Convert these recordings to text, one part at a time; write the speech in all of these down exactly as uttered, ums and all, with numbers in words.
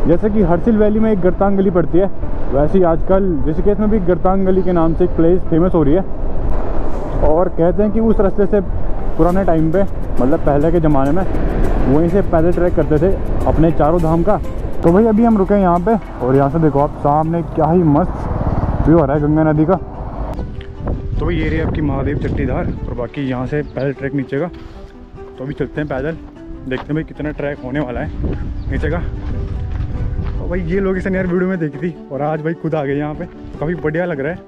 जैसे कि हरसिल वैली में एक गरतांग गली पड़ती है, वैसे ही आजकल ऋषिकेश में भी गरतांग गली के नाम से एक प्लेस फेमस हो रही है। और कहते हैं कि उस रास्ते से पुराने टाइम पे, मतलब पहले के ज़माने में, वहीं से पैदल ट्रैक करते थे अपने चारों धाम का। तो भाई अभी हम रुके हैं यहाँ पे, और यहाँ से देखो आप सामने क्या ही मस्त व्यू आ रहा है गंगा नदी का। तो भाई ये रही आपकी महादेव चट्टीधार, और बाकी यहाँ से पैदल ट्रैक नीचे का। तो अभी चलते हैं पैदल, देखते हैं भाई कितना ट्रैक होने वाला है नीचे का। तो भाई ये लोकेशन यार वीडियो में देखी थी, और आज भाई खुद आ गए यहाँ पे, काफ़ी बढ़िया लग रहा है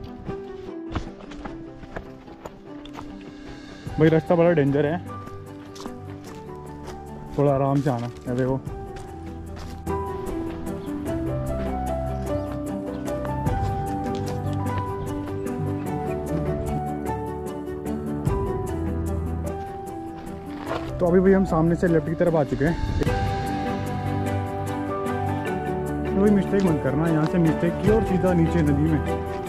भाई। रास्ता बड़ा डेंजर है, थोड़ा आराम से आना है। देखो तो अभी भाई हम सामने से लेफ्ट की तरफ आ चुके हैं। तो भाई मिस्टेक मत करना, यहाँ से मिस्टेक की और सीधा नीचे नदी में।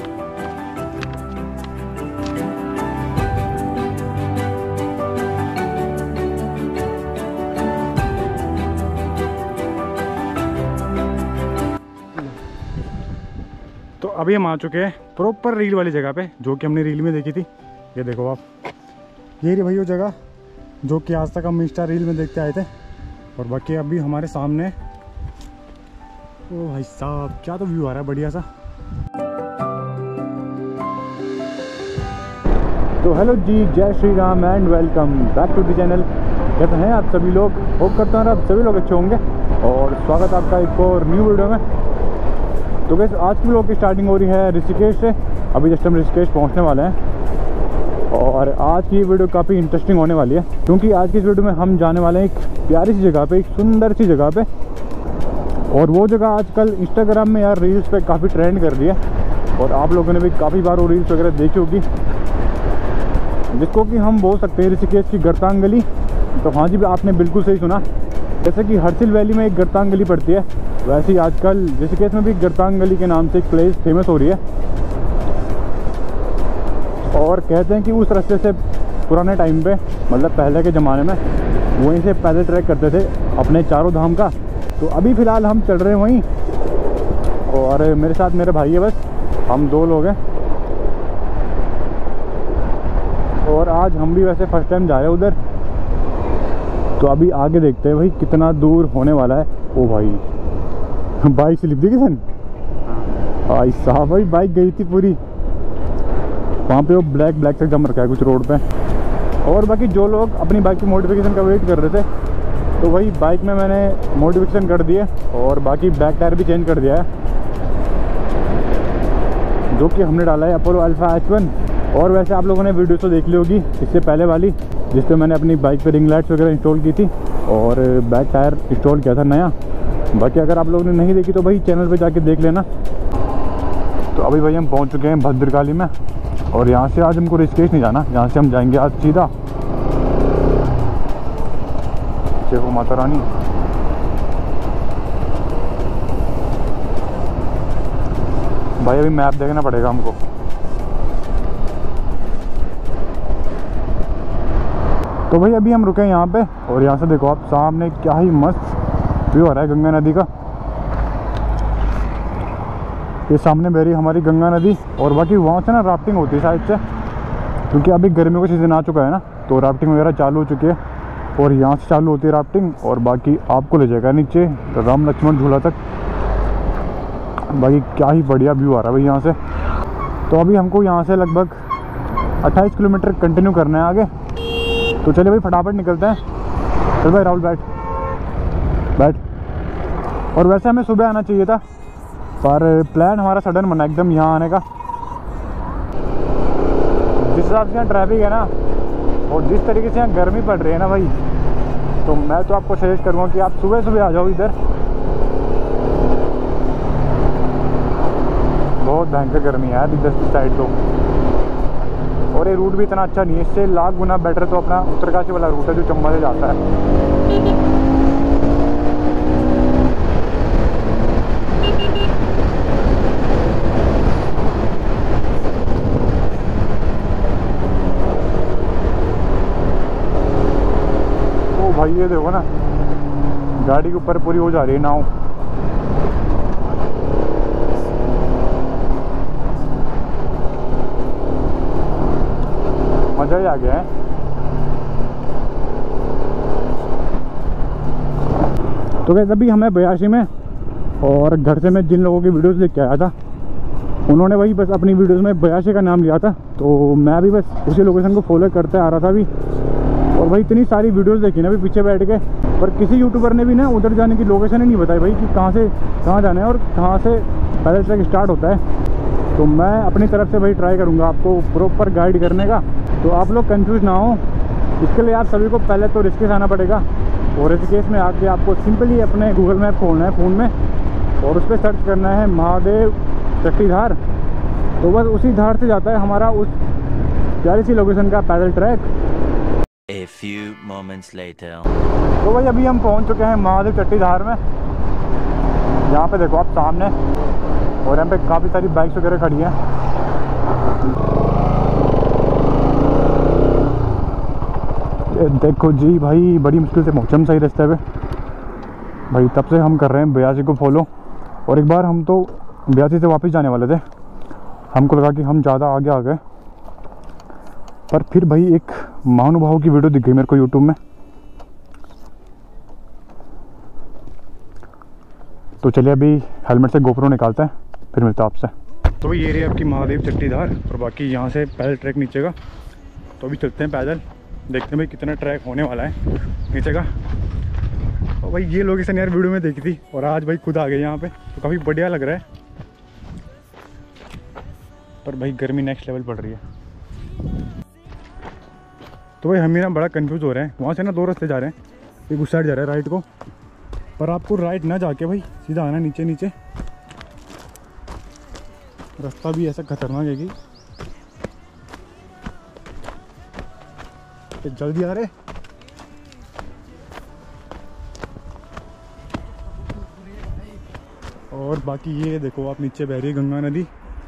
तो अभी हम आ चुके हैं प्रॉपर रील वाली जगह पे, जो कि हमने रील में देखी थी। ये देखो आप, ये रही भाई वो जगह जो कि आज तक हम इंस्टा रील में देखते आए थे। और बाकी अभी हमारे सामने, ओ भाई साहब क्या तो व्यू आ रहा है बढ़िया सा। तो हेलो जी, जय Shri Ram and welcome back to the channel. कैसे हैं आप सभी लोग? होप करता हूँ आप सभी लोग अच्छे होंगे, और स्वागत आपका एक और न्यू वीडियो में। तो वैसे आज की व्लॉग की स्टार्टिंग हो रही है ऋषिकेश से। अभी जस्ट हम ऋषिकेश पहुँचने वाले हैं, और आज की वीडियो काफ़ी इंटरेस्टिंग होने वाली है, क्योंकि आज की इस वीडियो में हम जाने वाले हैं एक प्यारी सी जगह पे, एक सुंदर सी जगह पे। और वो जगह आजकल इंस्टाग्राम में यार रील्स पे काफ़ी ट्रेंड कर रही है, और आप लोगों ने भी काफ़ी बार वो रील्स वगैरह देखी होगी, जिसको कि हम बोल सकते हैं ऋषिकेश की गरतांग गली। तो हाँ जी, आपने बिल्कुल सही सुना। जैसे कि हरसिल वैली में एक गरतांग गली पड़ती है, वैसे ही आजकल ऋषिकेश में भी गरतांग गली के नाम से एक प्लेस फेमस हो रही है। और कहते हैं कि उस रास्ते से पुराने टाइम पे, मतलब पहले के ज़माने में, वहीं से पैदल ट्रैक करते थे अपने चारों धाम का। तो अभी फ़िलहाल हम चल रहे हैं वहीं, और मेरे साथ मेरे भाई है, बस हम दो लोग हैं। और आज हम भी वैसे फर्स्ट टाइम जा रहे हैं उधर। तो अभी आगे देखते हैं भाई कितना दूर होने वाला है। ओ भाई बाइक स्लिप दी किसन भाई साहब, भाई बाइक गई थी पूरी वहाँ पे। वो ब्लैक ब्लैक से जम रखा है कुछ रोड पे। और बाकी जो लोग अपनी बाइक की मॉडिफिकेशन का वेट कर रहे थे, तो वही बाइक में मैंने मॉडिफिकेशन कर दिए, और बाकी बैक टायर भी चेंज कर दिया है, जो कि हमने डाला है अपोलो अल्फा एच वन। और वैसे आप लोगों ने वीडियो तो देख ली होगी इससे पहले वाली, जिस पे मैंने अपनी बाइक पे रिंग लाइट्स वगैरह इंस्टॉल की थी, और बैक टायर इंस्टॉल किया था नया। बाकी अगर आप लोगों ने नहीं देखी तो भाई चैनल पे जाके देख लेना। तो अभी भाई हम पहुंच चुके हैं भद्रकाली में, और यहाँ से आज हमको ऋषिकेश नहीं जाना, यहाँ से हम जाएंगे आज सीधा जय हो माता रानी। भाई अभी मैप देखना पड़ेगा हमको। तो भाई अभी हम रुके हैं यहाँ पे, और यहाँ से देखो आप सामने क्या ही मस्त व्यू आ रहा है गंगा नदी का। ये सामने मेरी हमारी गंगा नदी, और बाकी वहाँ से ना राफ्टिंग होती है शायद से, क्योंकि अभी गर्मियों का सीज़न आ चुका है ना, तो राफ्टिंग वगैरह चालू हो चुकी है। और यहाँ से चालू होती है राफ्टिंग, और बाकी आपको ले जाएगा नीचे राम लक्ष्मण झूला तक। बाकी क्या ही बढ़िया व्यू आ रहा है भाई यहाँ से। तो अभी हमको यहाँ से लगभग अट्ठाईस किलोमीटर कंटिन्यू करना है आगे। तो चलिए भाई फटाफट निकलते हैं। चल भाई राहुल बैठ बैठ। और वैसे हमें सुबह आना चाहिए था, पर प्लान हमारा सडन बना एकदम यहाँ आने का। जिस हिसाब से यहाँ ट्रैफिक है ना, और जिस तरीके से यहाँ गर्मी पड़ रही है ना भाई, तो मैं तो आपको सजेस्ट करूँगा कि आप सुबह सुबह आ जाओ इधर। बहुत भयंकर गर्मी है इधर की साइड तो, और ये रूट भी इतना अच्छा नहीं है, इससे लाख गुना बेटर तो अपना उत्तरकाशी वाला रूट है जो चंबा से जाता है। भाई ये देखो ना, गाड़ी के ऊपर पूरी हो जा रही है नाव। मज़ा ही आ गया है। तो वैसे अभी हमें बयासी में, और घर से मैं जिन लोगों की वीडियोस देख के आया था उन्होंने वही बस अपनी वीडियोस में बयासी का नाम लिया था, तो मैं भी बस उसी लोकेशन को फॉलो करते आ रहा था अभी। और भाई इतनी सारी वीडियोस देखी ना अभी पीछे बैठ के, पर किसी यूट्यूबर ने भी ना उधर जाने की लोकेशन ही नहीं बताई भाई कि कहाँ से कहाँ जाना है और कहाँ से पैदल ट्रैक स्टार्ट होता है। तो मैं अपनी तरफ से भाई ट्राई करूँगा आपको प्रॉपर गाइड करने का, तो आप लोग कंफ्यूज ना हो। इसके लिए आप सभी को पहले तो ऋषिकेश आना पड़ेगा, और ऋषिकेश में आके आपको सिंपली अपने गूगल मैप खोलना है फ़ोन में, और उस पर सर्च करना है महादेव चट्टी धार। तो बस उसी धार से जाता है हमारा उस प्यारी सी लोकेशन का पैदल track. A few moments later. तो भाई अभी हम पहुंच चुके हैं महादेव चट्टी धार में। यहाँ पे देखो आप सामने, और यहाँ पे काफ़ी सारी बाइक्स वगैरह खड़ी हैं। ये देखो जी भाई, बड़ी मुश्किल से पहुँचे हम सही रास्ते पे भाई। तब से हम कर रहे हैं बयासी को फॉलो, और एक बार हम तो बयासी से वापस जाने वाले थे, हमको लगा कि हम ज़्यादा आगे आ गए, पर फिर भाई एक महानुभाव की वीडियो दिख गई मेरे को यूट्यूब में। तो चलिए अभी हेलमेट से गोप्रो निकालते हैं, फिर मिलता है आपसे। तो ये एरिया आपकी महादेव चट्टी धार, और बाकी यहाँ से पैदल ट्रैक नीचे का। तो अभी चलते हैं पैदल, देखते हैं भाई कितना ट्रैक होने वाला है नीचे का। और भाई ये लोकेशन यार वीडियो में देखी थी, और आज भाई खुद आ गए यहाँ पे, तो काफ़ी बढ़िया लग रहा है। पर भाई गर्मी नेक्स्ट लेवल पड़ रही है। तो भाई हम ही ना बड़ा कंफ्यूज हो रहे हैं। वहाँ से ना दो रास्ते जा रहे हैं, एक उस साइड जा रहा है राइट को, पर आपको राइट ना जाके भाई सीधा आना नीचे नीचे। रास्ता भी ऐसा खतरनाक है कि तो जल्दी आ रहे। और बाकी ये देखो आप, नीचे बह रही है गंगा नदी।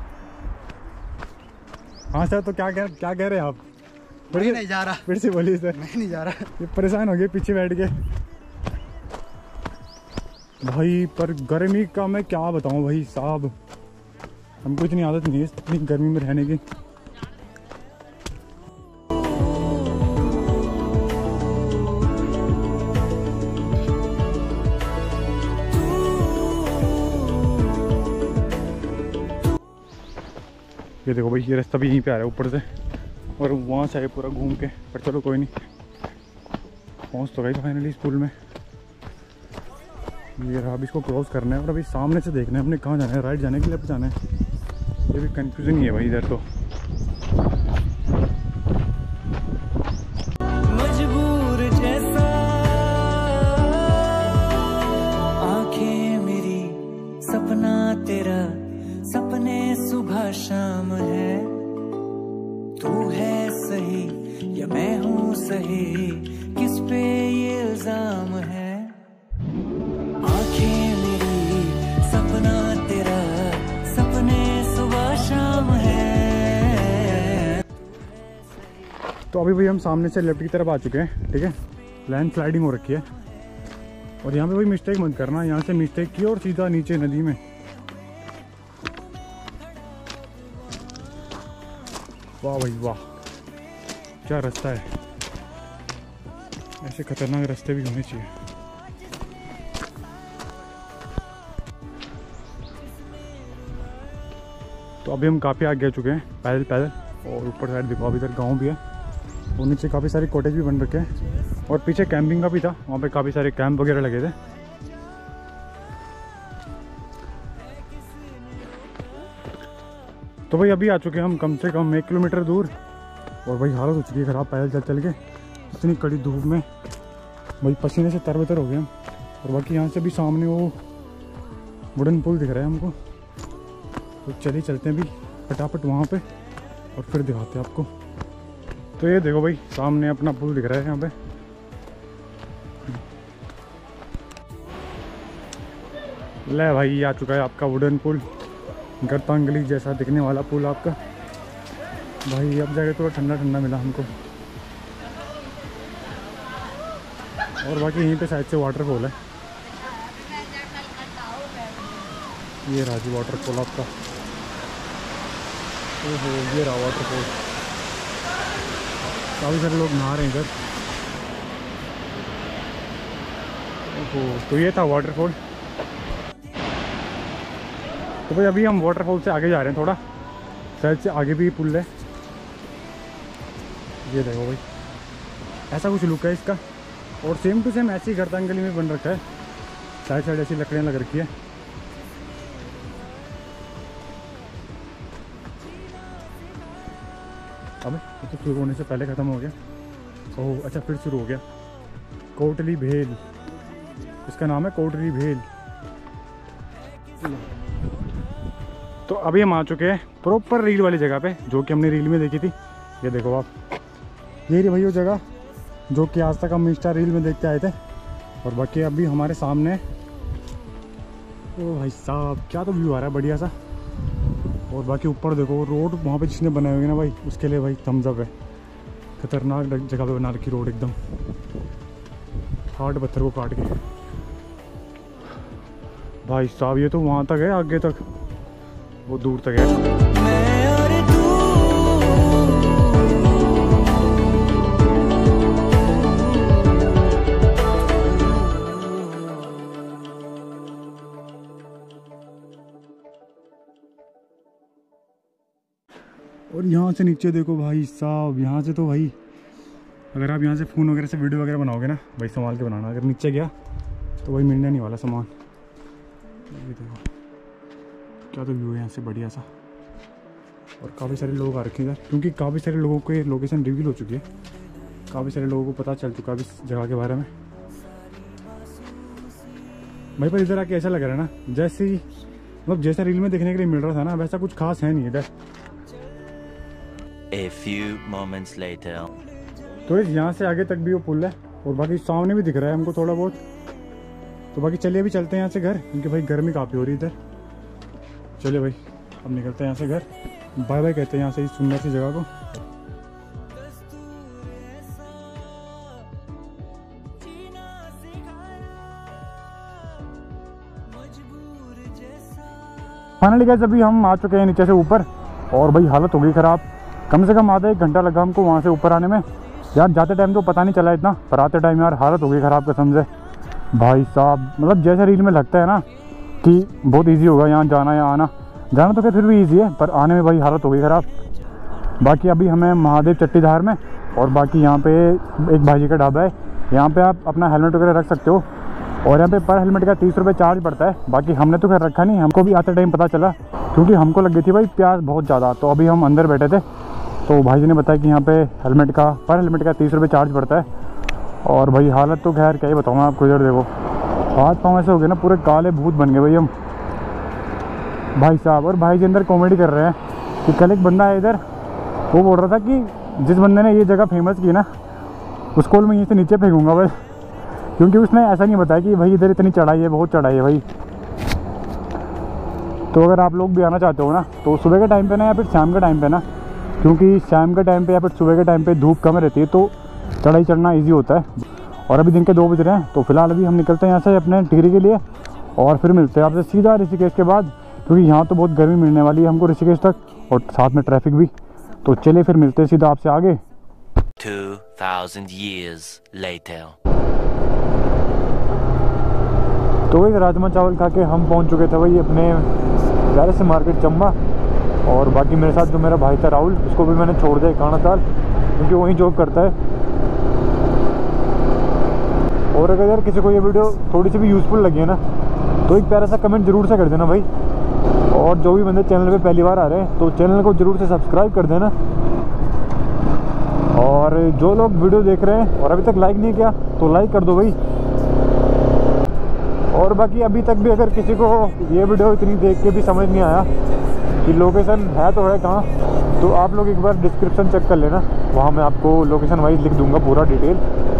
हाँ सर, तो क्या कह क्या कह रहे हैं आप? मैं नहीं जा रहा। फिर से बोलिए सर। मैं नहीं जा रहा। ये परेशान हो गए पीछे बैठ के भाई। पर गर्मी का मैं क्या बताऊं भाई साहब, हमको इतनी आदत नहीं है इतनी गर्मी में रहने की। ये देखो भाई, ये रास्ता भी यहीं पे आ रहा है ऊपर से, और वहाँ से आए पूरा घूम के। पर चलो कोई नहीं, पहुँच तो गई फाइनली स्कूल में। ये रहा, अभी इसको क्रॉस करना है, और अभी सामने से देखना है हमने कहाँ जाना है, राइट जाना है कि लेफ्ट जाना है। ये भी कंफ्यूजन ही है भाई इधर तो। मजबूर जैसा आंखें मेरी, सपना तेरा, सपने सुबह शाम है। तू है सही या मैं हूँ सही, किस पे ये इल्जाम है। आंखें मेरी, सपना तेरा, सपने सुबह शाम है। तो अभी भाई हम सामने से लेफ्ट की तरफ आ चुके हैं, ठीक है। लैंड स्लाइडिंग हो रखी है, और यहाँ पे भाई मिस्टेक मत करना। यहाँ से मिस्टेक की और सीधा नीचे नदी में। वाह भाई वाह, क्या रास्ता है। ऐसे खतरनाक रास्ते भी होने चाहिए। तो अभी हम काफ़ी आगे आ चुके हैं पैदल पैदल, और ऊपर साइड देखो अभी इधर गांव भी है, और नीचे काफ़ी सारे कॉटेज भी बन रखे हैं, और पीछे कैंपिंग का भी था, वहाँ पे काफ़ी सारे कैंप वगैरह लगे थे। तो भाई अभी आ चुके हैं हम कम से कम एक किलोमीटर दूर, और भाई हालत हो चुकी है ख़राब पैदल चल चल के। इतनी कड़ी धूप में भाई पसीने से तरबतर हो गए हम। और बाकी यहाँ से भी सामने वो वुडन पुल दिख रहा है हमको, तो चलिए चलते हैं भी फटाफट वहाँ पे, और फिर दिखाते हैं आपको। तो ये देखो भाई सामने अपना पुल दिख रहा है यहाँ पे। ले भाई आ चुका है आपका वुडन पुल, गर्तांगली जैसा दिखने वाला पुल आपका। भाई अब जाके थोड़ा ठंडा ठंडा मिला हमको। और बाकी यहीं पे साइड से वाटरफॉल है। ये राजी वाटरफॉल आपका। ओहो ये रहा वाटरफॉल। काफ़ी सारे लोग नहा रहे हैं इधर। तो ये था वाटरफॉल। तो भाई अभी हम वाटरफॉल से आगे जा रहे हैं, थोड़ा साइड से आगे भी पुल है। ये देखो भाई, ऐसा कुछ लुक है इसका, और सेम टू सेम ऐसी गर्तांगली में बन रखा है। साइड साइड ऐसी लकड़ियाँ लग रखी है। अबे ये तो शुरू होने से पहले ख़त्म हो गया। ओह अच्छा, फिर शुरू हो गया। कोटली भेल, इसका नाम है कोटली भेल। तो अभी हम आ चुके हैं प्रॉपर रील वाली जगह पे, जो कि हमने रील में देखी थी। ये देखो आप, ये रही भाई वो जगह जो कि आज तक हम इंस्टा रील में देखते आए थे। और बाकी अभी हमारे सामने, ओ भाई साहब क्या तो व्यू आ रहा है बढ़िया सा। और बाकी ऊपर देखो रोड वहाँ पे जिसने बनाए हुए ना भाई, उसके लिए भाई थम्स अप है। खतरनाक जगह पे बना रखी रोड, एकदम हार्ड पत्थर को काट के। भाई साहब ये तो वहाँ तक है, आगे तक वो दूर तक है। और यहाँ से नीचे देखो भाई साहब, यहाँ से तो भाई अगर आप यहाँ से फ़ोन वगैरह से वीडियो वगैरह बनाओगे ना भाई, संभाल के बनाना। अगर नीचे गया तो भाई मिलने नहीं वाला सामान। ये देखो क्या तो व्यू है यहाँ से बढ़िया सा। और काफ़ी सारे लोग आ रखे हैं इधर, क्योंकि काफ़ी सारे लोगों को लोकेशन रिवील हो चुकी है। काफ़ी सारे लोगों को पता चल चुका है इस जगह के बारे में भाई। पर इधर आके ऐसा लग रहा है ना जैसे ही मतलब जैसा रील में देखने के लिए मिल रहा था ना, वैसा कुछ खास है नहीं इधर। A few moments later. तो यहाँ से आगे तक भी वो पुल है, और बाकी सामने भी दिख रहा है हमको थोड़ा बहुत। तो बाकी चलिए अभी चलते हैं यहाँ से घर, क्योंकि भाई गर्मी काफ़ी हो रही है इधर। चलिए भाई अब निकलते हैं यहाँ से घर। बाय बाय कहते हैं यहाँ से इस सुंदर सी जगह को। फाइनली गाइस अभी हम आ चुके हैं नीचे से ऊपर, और भाई हालत हो गई ख़राब। कम से कम आधा एक घंटा लगा हमको वहाँ से ऊपर आने में। यार जाते टाइम तो पता नहीं चला इतना, पर आते टाइम यार हालत हो गई ख़राब कसम से भाई साहब। मतलब जैसे रील में लगता है ना कि बहुत इजी होगा यहाँ जाना या आना, जाना तो क्या फिर भी इजी है, पर आने में भाई हालत हो गई ख़राब। बाकी अभी हमें महादेव चट्टीधार में, और बाकी यहाँ पे एक भाई का ढाबा है, यहाँ पे आप अपना हेलमेट वगैरह रख सकते हो। और यहाँ पे पर हेलमेट का तीस रुपये चार्ज पड़ता है। बाकी हमने तो खैर रखा नहीं, हमको भी आते टाइम पता चला, क्योंकि हमको लग गई थी भाई प्यास बहुत ज़्यादा। तो अभी हम अंदर बैठे थे, तो भाई जी ने बताया कि यहाँ पे हेलमेट का पर हेलमेट का तीस रुपये चार्ज पड़ता है। और भाई हालत तो खैर क्या ही बताऊँ मैं आपको। इधर देखो हाथ पाँव ऐसे हो गए ना, पूरे काले भूत बन गए भाई हम भाई साहब। और भाई जी अंदर कॉमेडी कर रहे हैं कि कल एक बंदा है इधर, वो बोल रहा था कि जिस बंदे ने ये जगह फेमस की ना, उसको मैं यहीं से नीचे फेंकूँगा बस, क्योंकि उसने ऐसा नहीं बताया कि भाई इधर इतनी चढ़ाई है, बहुत चढ़ाई है भाई। तो अगर आप लोग भी आना चाहते हो ना, तो सुबह के टाइम पे ना या फिर शाम के टाइम पे ना, क्योंकि शाम के टाइम पे या फिर सुबह के टाइम पे धूप कम रहती है, तो चढ़ाई चढ़ना इजी होता है। और अभी दिन के दो बज रहे हैं, तो फिलहाल अभी हम निकलते हैं यहाँ से अपने टिहरी के लिए, और फिर मिलते हैं आपसे सीधा ऋषिकेश के बाद, क्योंकि यहाँ तो बहुत गर्मी मिलने वाली है हमको ऋषिकेश तक, और साथ में ट्रैफिक भी। तो चलिए फिर मिलते हैं सीधा आपसे आगे। Two thousand years later. तो वही राजमा चावल खा के हम पहुंच चुके थे भाई अपने प्यारे से मार्केट चंबा। और बाकी मेरे साथ जो मेरा भाई था राहुल, उसको भी मैंने छोड़ दिया खाना साल, क्योंकि वहीं जॉब करता है। और अगर यार किसी को ये वीडियो थोड़ी सी भी यूज़फुल लगी है ना, तो एक प्यारा सा कमेंट ज़रूर से कर देना भाई। और जो भी बंदे चैनल पे पहली बार आ रहे हैं, तो चैनल को ज़रूर से सब्सक्राइब कर देना। और जो लोग वीडियो देख रहे हैं और अभी तक लाइक नहीं किया, तो लाइक कर दो भाई। और बाकी अभी तक भी अगर किसी को ये वीडियो इतनी देख के भी समझ नहीं आया कि लोकेशन है तो है कहाँ, तो आप लोग एक बार डिस्क्रिप्शन चेक कर लेना, वहाँ मैं आपको लोकेशन वाइज लिख दूँगा पूरा डिटेल।